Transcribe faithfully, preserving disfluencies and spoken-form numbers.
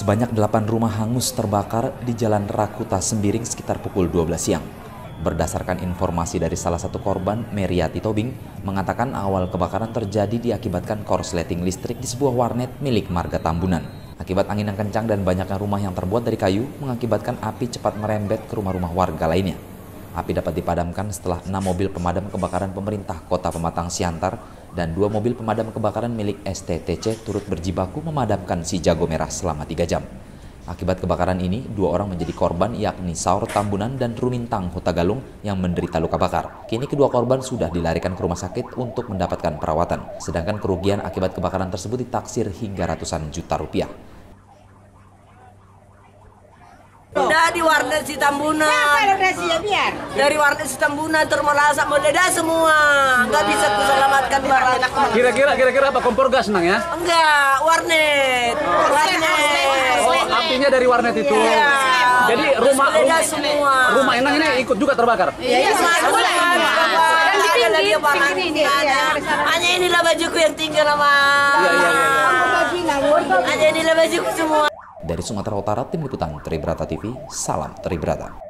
Sebanyak delapan rumah hangus terbakar di Jalan Rakuta Sembiring sekitar pukul dua belas siang. Berdasarkan informasi dari salah satu korban, Meriati Tobing, mengatakan awal kebakaran terjadi diakibatkan korsleting listrik di sebuah warnet milik Marga Tambunan. Akibat angin yang kencang dan banyaknya rumah yang terbuat dari kayu, mengakibatkan api cepat merembet ke rumah-rumah warga lainnya. Api dapat dipadamkan setelah enam mobil pemadam kebakaran pemerintah Kota Pematang Siantar dan dua mobil pemadam kebakaran milik S T T C turut berjibaku memadamkan si jago merah selama tiga jam. Akibat kebakaran ini, dua orang menjadi korban yakni Saur Tambunan dan Rumintang Huta Galung yang menderita luka bakar. Kini kedua korban sudah dilarikan ke rumah sakit untuk mendapatkan perawatan. Sedangkan kerugian akibat kebakaran tersebut ditaksir hingga ratusan juta rupiah. Udah di warnet si Tambunan. biar? Dari warnet si Tambunan termelasak meledak semua. Nggak bisa kuselamatkan barang. Kira-kira kira-kira apa, kompor gas nang ya? Enggak, warnet. Warnet. Oh, apinya dari warnet itu. Iya. Jadi rumah Meledak rumah, semua. rumah Enang ini ikut juga terbakar. Iya, semua. Ada lagi yang barang. Hanya inilah bajuku yang tinggal sama. Iya, iya, iya. Hanya inilah bajuku semua. Dari Sumatera Utara, Tim Liputan Tribrata T V, salam Tribrata.